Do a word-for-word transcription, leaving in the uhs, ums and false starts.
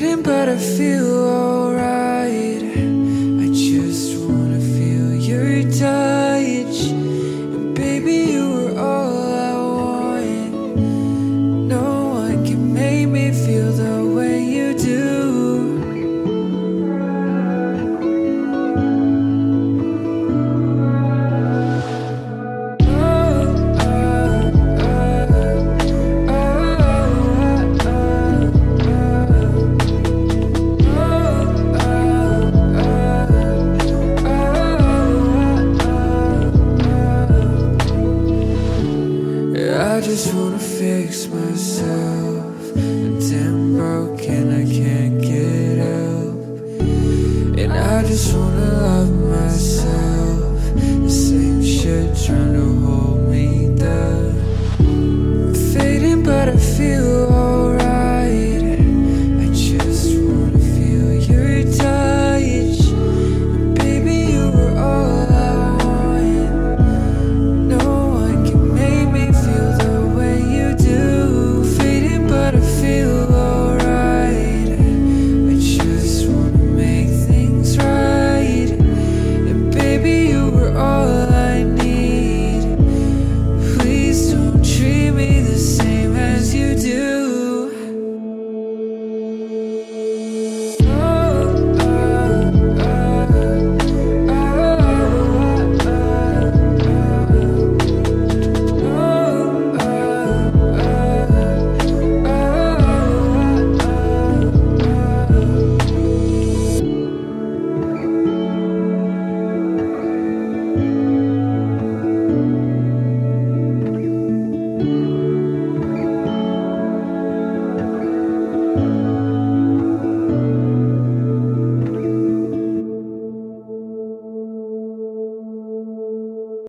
couldn't, but I feel alright. I just wanna feel your touch, and baby, you were all I want. No one can make me feel the way you do. I just wanna fix myself, and I'm broken, I can't get up. And I just wanna